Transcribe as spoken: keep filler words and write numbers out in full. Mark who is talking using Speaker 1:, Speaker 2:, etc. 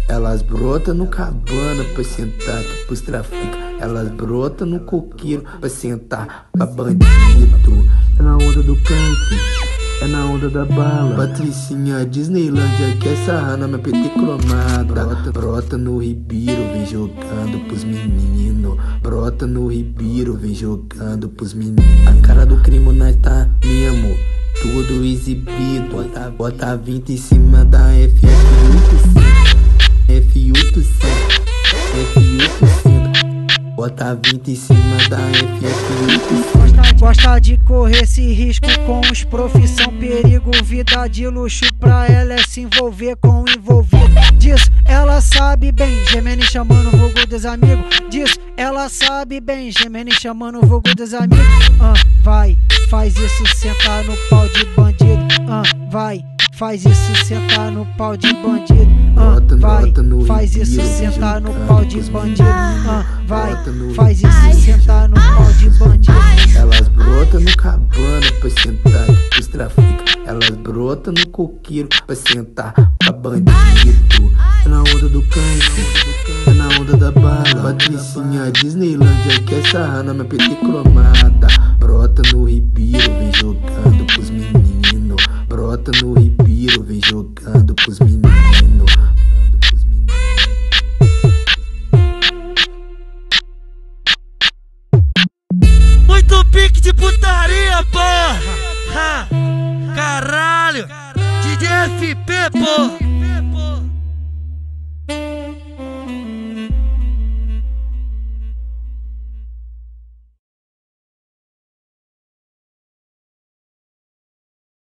Speaker 1: Elas brotam no cabana pra sentar aqui pros trafica. Elas brotam no coqueiro pra sentar pra bandido. É na onda do canto, é na onda da bala. Patricinha Disneylândia quer sarrar na minha P T cromada. Brota, brota no Ribeiro, vem jogando pros meninos. Brota no Ribeiro, vem jogando pros meninos. A cara do crime nós tá mesmo, tudo exibido. Bota, bota vinte em cima da F oitocentos. F oitocentos, F oitocentos. Bota vinte em cima da F oitocentos.
Speaker 2: Gosta, gosta de correr esse risco com os profissão, perigo, vida de luxo pra ela é se envolver com o envolvido. Disso ela sabe bem, gemendo e chamando o vulgo dos amigos. Disso ela sabe bem, gemendo e chamando o vulgo dos amigos. Ah, vai, faz isso, sentar no pau de bandido. Ah, vai, faz isso, sentar no pau de bandido. Ah, vai, faz isso, sentar no pau de bandido. Ah, vai, faz isso, sentar no pau de bandido.
Speaker 1: Elas brotam no cabana pra sentar aqui pros trafica. Elas brotam no coqueiro pra sentar pra bandido. É na onda do canto, é na onda da bala. Patricinha Disneylândia quer sarrar na minha P T cromada. Brota no Ribeiro, vem jogando pros meninos. Brota no Ribeiro, vem jogando pros meninos.
Speaker 3: Muito pique de putaria, porra! Ha, caralho! D J F P, porra!